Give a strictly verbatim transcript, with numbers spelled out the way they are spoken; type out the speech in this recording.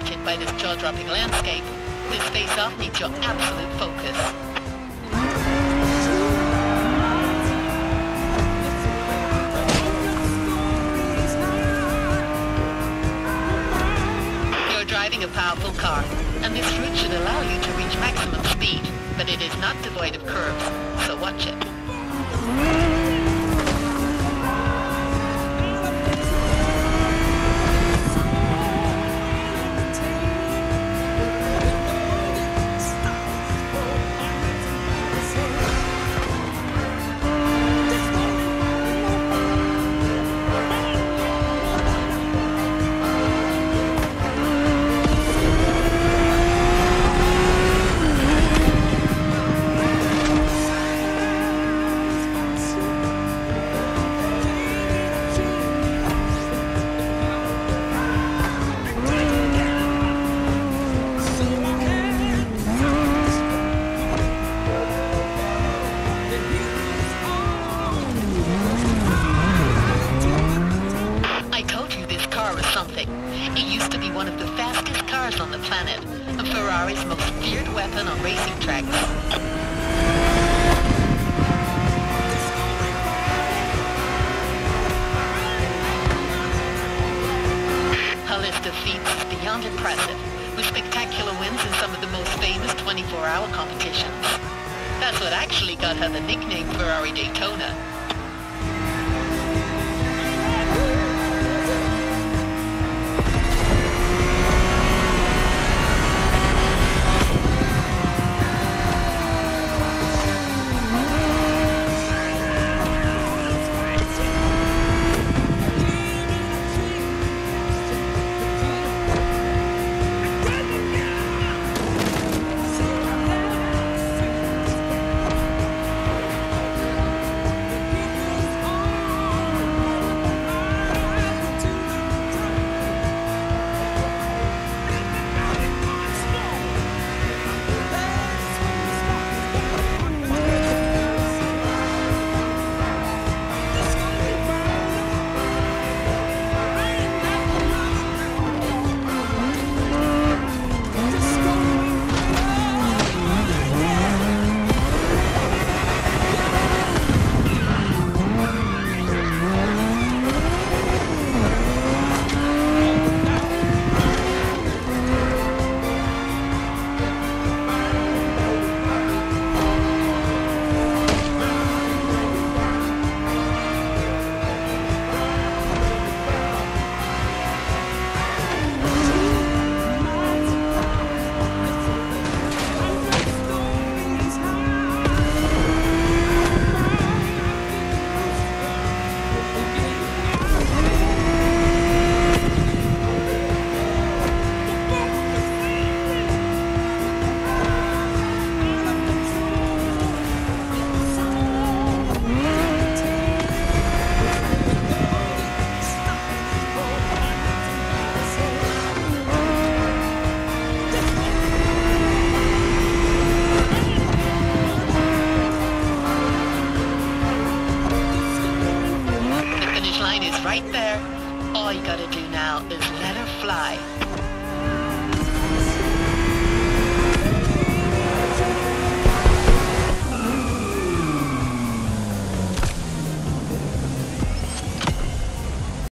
distracted by this jaw-dropping landscape. This face-off needs your absolute focus. You're driving a powerful car, and this route should allow you to reach maximum speed, but it is not devoid of curves, so watch it. It used to be one of the fastest cars on the planet, and Ferrari's most feared weapon on racing tracks. Her list of feats is beyond impressive, with spectacular wins in some of the most famous twenty-four hour competitions. That's what actually got her the nickname Ferrari Daytona. Right there. All you gotta do now is let her fly.